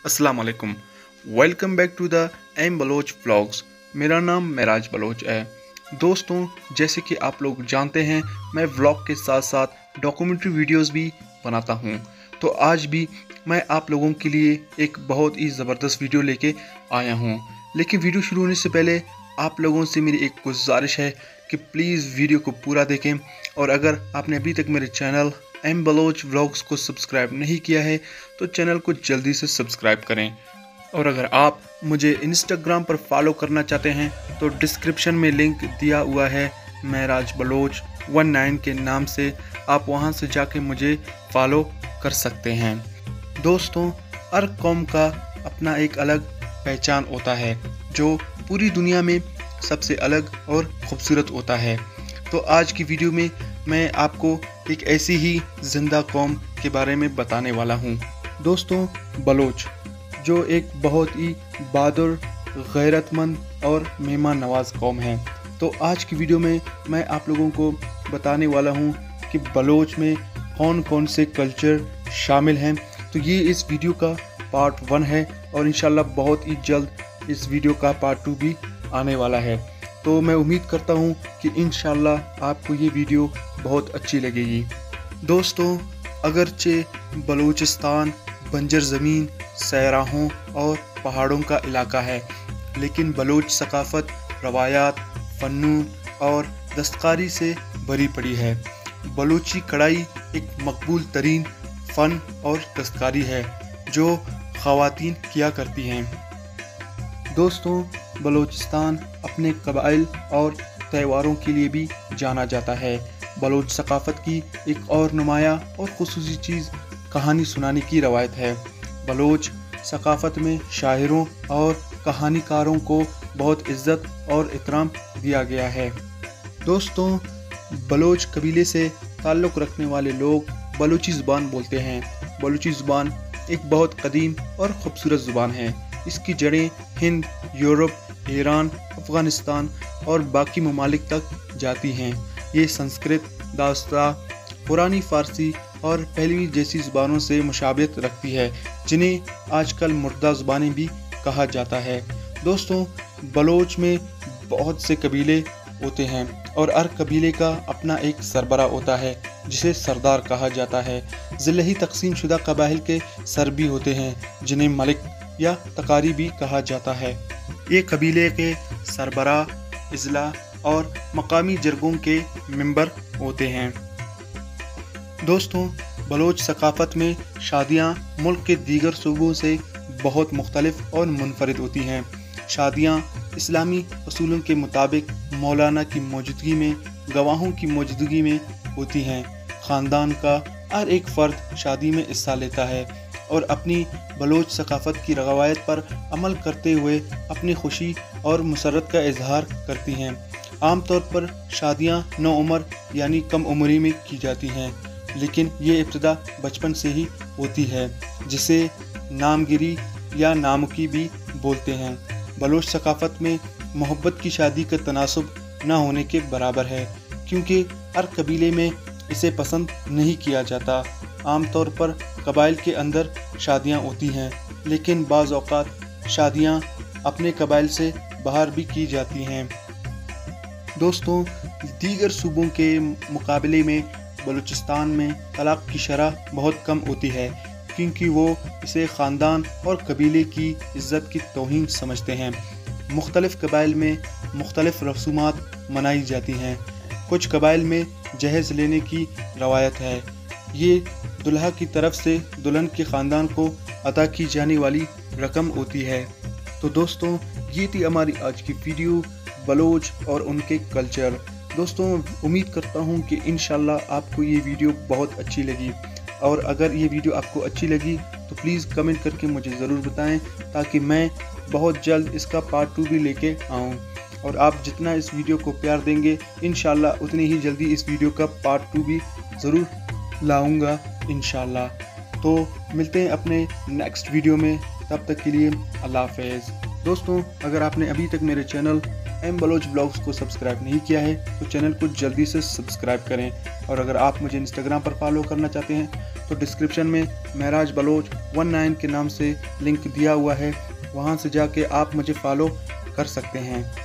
अस्सलाम वालेकुम। Welcome back to the I'm Baloch Vlogs। मेरा नाम महराज बलोच है। दोस्तों, जैसे कि आप लोग जानते हैं, मैं व्लॉग के साथ साथ डॉक्यूमेंट्री वीडियोस भी बनाता हूं। तो आज भी मैं आप लोगों के लिए एक बहुत ही ज़बरदस्त वीडियो लेके आया हूं। लेकिन वीडियो शुरू होने से पहले आप लोगों से मेरी एक गुजारिश है कि प्लीज़ वीडियो को पूरा देखें, और अगर आपने अभी तक मेरे चैनल I'm Baloch Vlogs को सब्सक्राइब नहीं किया है तो चैनल को जल्दी से सब्सक्राइब करें। और अगर आप मुझे इंस्टाग्राम पर फॉलो करना चाहते हैं तो डिस्क्रिप्शन में लिंक दिया हुआ है, महराज बलोच 19 के नाम से। आप वहां से जाके मुझे फॉलो कर सकते हैं। दोस्तों, हर कौम का अपना एक अलग पहचान होता है जो पूरी दुनिया में सबसे अलग और ख़ूबसूरत होता है। तो आज की वीडियो में मैं आपको एक ऐसी ही जिंदा कौम के बारे में बताने वाला हूँ। दोस्तों, बलोच जो एक बहुत ही बहादुर, गैरतमंद और मेहमान नवाज कौम है। तो आज की वीडियो में मैं आप लोगों को बताने वाला हूँ कि बलोच में कौन कौन से कल्चर शामिल हैं। तो ये इस वीडियो का पार्ट 1 है और इंशाल्लाह बहुत ही जल्द इस वीडियो का पार्ट 2 भी आने वाला है। तो मैं उम्मीद करता हूँ कि इंशाल्लाह आपको ये वीडियो बहुत अच्छी लगेगी। दोस्तों, अगरचे बलूचिस्तान बंजर ज़मीन, सैराहों और पहाड़ों का इलाका है, लेकिन बलोच सकाफ़त, रवायात, फ़नून और दस्तकारी से भरी पड़ी है। बलोची कढ़ाई एक मकबूल तरीन फ़न और दस्तकारी है जो ख़वातीन किया करती हैं। दोस्तों, बलोचिस्तान अपने कबाइल और त्योहारों के लिए भी जाना जाता है। बलोच सकाफ़त की एक और नुमाया और ख़ुसूसी चीज़ कहानी सुनाने की रवायत है। बलोच सकाफ़त में शायरों और कहानीकारों को बहुत इज़्ज़त और इकराम दिया गया है। दोस्तों, बलोच कबीले से ताल्लुक़ रखने वाले लोग बलोची ज़ुबान बोलते हैं। बलोची ज़ुबान एक बहुत कदीम और ख़ूबसूरत ज़ुबान है। इसकी जड़ें हिंद, यूरोप, ईरान, अफ़गानिस्तान और बाकी ममालिक तक जाती हैं। ये संस्कृत, दास्ता, पुरानी फ़ारसी और पहलवी जैसी ज़ुबानों से मुशाबियत रखती है, जिन्हें आजकल मुर्दा ज़ुबानें भी कहा जाता है। दोस्तों, बलोच में बहुत से कबीले होते हैं और हर कबीले का अपना एक सरबरा होता है जिसे सरदार कहा जाता है। ज़िले तकसीम शुदा कबाइल के सर भी होते हैं जिन्हें मलिक या तकारी भी कहा जाता है। ये कबीले के सरबरा, इज़ला और मकामी जरगों के मेंबर होते हैं। दोस्तों, बलोच सकाफ़त में शादियाँ मुल्क के दीगर सूबों से बहुत मुख्तलिफ और मुनफरिद होती हैं। शादियाँ इस्लामी असूलों के मुताबिक मौलाना की मौजूदगी में, गवाहों की मौजूदगी में होती हैं। ख़ानदान का हर एक फ़र्द शादी में हिस्सा लेता है और अपनी बलोच सकाफ़त की रवायत पर अमल करते हुए अपनी खुशी और मुसरत का इजहार करती हैं। आमतौर पर शादियां नौउम्र यानी कम उम्री में की जाती हैं, लेकिन ये इब्तिदा बचपन से ही होती है, जिसे नामगिरी या नामुकी भी बोलते हैं। बलोच सकाफ़त में मोहब्बत की शादी का तनासुब न होने के बराबर है, क्योंकि हर कबीले में इसे पसंद नहीं किया जाता। आमतौर पर कबाइल के अंदर शादियां होती हैं, लेकिन बाज़ औक़ात शादियां अपने कबाइल से बाहर भी की जाती हैं। दोस्तों, दीगर सूबों के मुकाबले में बलूचिस्तान में तलाक़ की शरह बहुत कम होती है, क्योंकि वो इसे ख़ानदान और कबीले की इज़्ज़त की तौहीन समझते हैं। मुख्तलिफ़ कबाइल में मुख्तलिफ़ रसूमात मनाई जाती हैं। कुछ कबाइल में जहेज़ लेने की रवायत है। ये दुल्हा की तरफ से दुल्हन के ख़ानदान को अता की जाने वाली रकम होती है। तो दोस्तों, ये थी हमारी आज की वीडियो, बलोच और उनके कल्चर। दोस्तों, उम्मीद करता हूँ कि इंशाल्लाह आपको ये वीडियो बहुत अच्छी लगी, और अगर ये वीडियो आपको अच्छी लगी तो प्लीज़ कमेंट करके मुझे ज़रूर बताएं, ताकि मैं बहुत जल्द इसका पार्ट 2 भी लेके आऊँ। और आप जितना इस वीडियो को प्यार देंगे, इंशाल्लाह उतनी ही जल्दी इस वीडियो का पार्ट 2 भी ज़रूर लाऊंगा इंशाल्लाह। तो मिलते हैं अपने नेक्स्ट वीडियो में, तब तक के लिए अल्लाह हाफ़िज़। दोस्तों, अगर आपने अभी तक मेरे चैनल एम बलोच ब्लॉग्स को सब्सक्राइब नहीं किया है तो चैनल को जल्दी से सब्सक्राइब करें। और अगर आप मुझे इंस्टाग्राम पर फॉलो करना चाहते हैं तो डिस्क्रिप्शन में महराज बलोच 19 के नाम से लिंक दिया हुआ है, वहां से जाके आप मुझे फॉलो कर सकते हैं।